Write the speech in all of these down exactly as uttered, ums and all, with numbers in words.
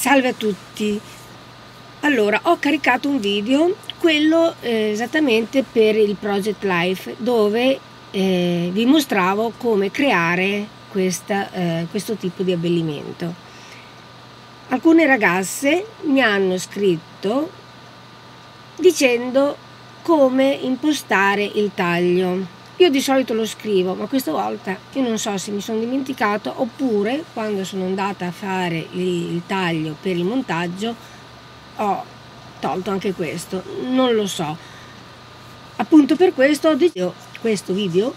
Salve a tutti. Allora, ho caricato un video, quello eh, esattamente per il Project Life, dove eh, vi mostravo come creare questa, eh, questo tipo di abbellimento. Alcune ragazze mi hanno scritto dicendo come impostare il taglio. Io di solito lo scrivo, ma questa volta io non so se mi sono dimenticato, oppure quando sono andata a fare il, il taglio per il montaggio ho tolto anche questo, non lo so. Appunto per questo ho deciso questo video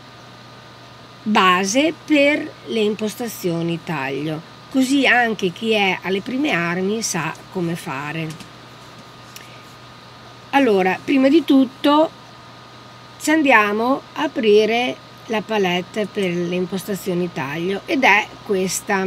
base per le impostazioni taglio, così anche chi è alle prime armi sa come fare. Allora, prima di tutto ci andiamo a aprire la palette per le impostazioni taglio ed è questa.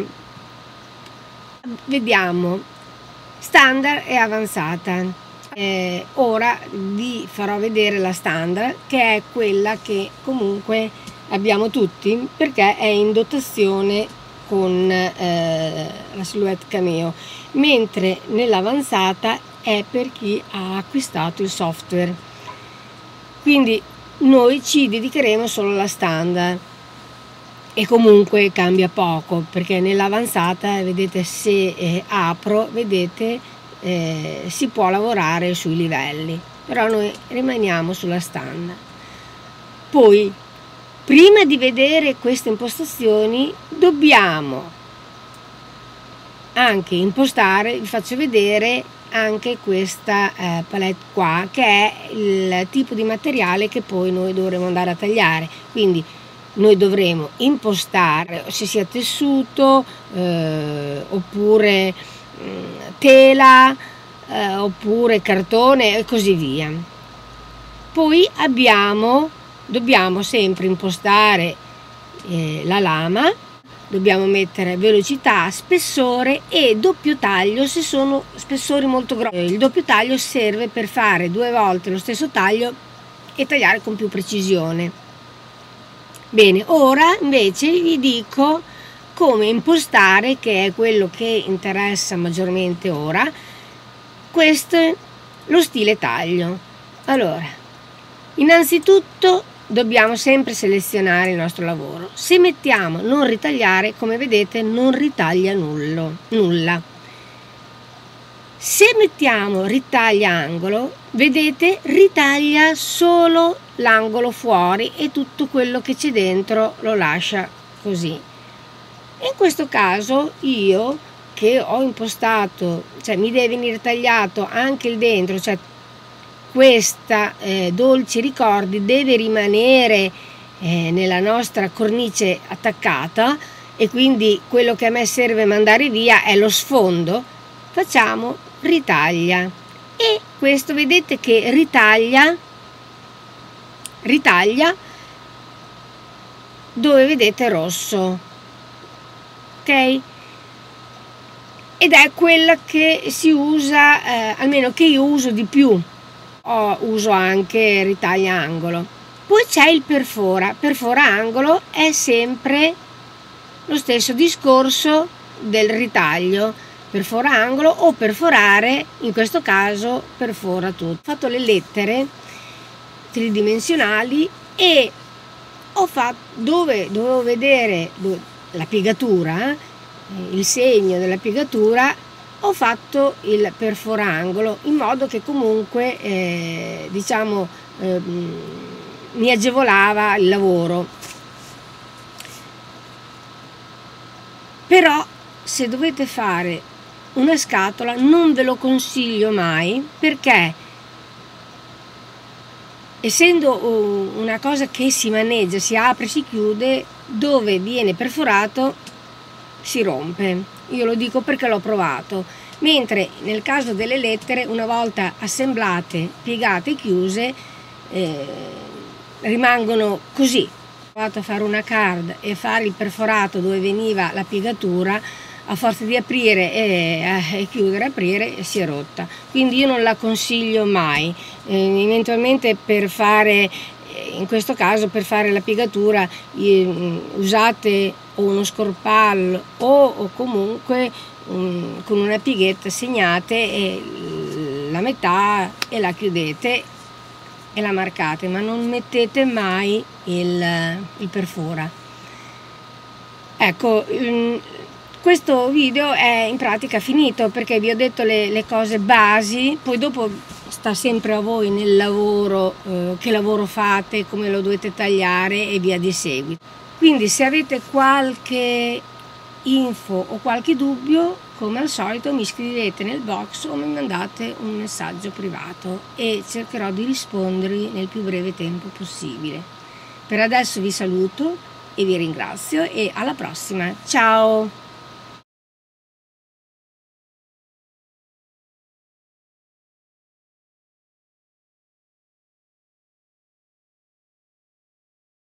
Vediamo standard e avanzata. Eh, ora vi farò vedere la standard, che è quella che comunque abbiamo tutti perché è in dotazione con eh, la Silhouette Cameo, mentre nell'avanzata è per chi ha acquistato il software. Quindi noi ci dedicheremo solo alla standard e comunque cambia poco, perché nell'avanzata vedete, se eh, apro, vedete eh, si può lavorare sui livelli, però noi rimaniamo sulla standard. Poi prima di vedere queste impostazioni dobbiamo anche impostare, vi faccio vedere anche questa eh, palette qua, che è il tipo di materiale che poi noi dovremo andare a tagliare. Quindi noi dovremo impostare se sia tessuto eh, oppure mh, tela eh, oppure cartone e così via. Poi abbiamo dobbiamo sempre impostare eh, la lama, dobbiamo mettere velocità, spessore e doppio taglio se sono spessori molto grossi. Il doppio taglio serve per fare due volte lo stesso taglio e tagliare con più precisione. Bene, ora invece vi dico come impostare, che è quello che interessa maggiormente ora, questo è lo stile taglio. Allora, innanzitutto dobbiamo sempre selezionare il nostro lavoro. Se mettiamo non ritagliare, come vedete non ritaglia nullo, nulla. Se mettiamo ritaglia angolo, vedete ritaglia solo l'angolo fuori e tutto quello che c'è dentro lo lascia così. In questo caso io, che ho impostato, cioè mi deve venire tagliato anche il dentro, cioè questa eh, dolci ricordi deve rimanere eh, nella nostra cornice attaccata, e quindi quello che a me serve mandare via è lo sfondo. Facciamo ritaglia e questo vedete che ritaglia ritaglia dove vedete rosso, ok? Ed è quella che si usa, eh, almeno che io uso di più. Oh, uso anche ritaglia angolo. Poi c'è il perfora. Perfora angolo è sempre lo stesso discorso del ritaglio. Perfora angolo o perforare, in questo caso perfora tutto. Ho fatto le lettere tridimensionali e ho fatto dove dovevo vedere la piegatura, eh, il segno della piegatura, ho fatto il perforangolo in modo che comunque eh, diciamo eh, mi agevolava il lavoro. Però se dovete fare una scatola non ve lo consiglio mai, perché essendo una cosa che si maneggia, si apre, si chiude, dove viene perforato si rompe. Io lo dico perché l'ho provato, mentre nel caso delle lettere, una volta assemblate, piegate e chiuse, eh, rimangono così. Ho provato a fare una card e fare il perforato dove veniva la piegatura, a forza di aprire e, e chiudere, aprire, si è rotta. Quindi io non la consiglio mai. Eh, eventualmente per fare, in questo caso per fare la piegatura, eh, usate o uno scorpallo o, o comunque um, con una pighetta segnate e la metà e la chiudete e la marcate, ma non mettete mai il, il perfora. Ecco, questo video è in pratica finito perché vi ho detto le, le cose basi, poi dopo sta sempre a voi nel lavoro, eh, che lavoro fate, come lo dovete tagliare e via di seguito. Quindi se avete qualche info o qualche dubbio, come al solito mi scrivete nel box o mi mandate un messaggio privato e cercherò di rispondervi nel più breve tempo possibile. Per adesso vi saluto e vi ringrazio e alla prossima, ciao!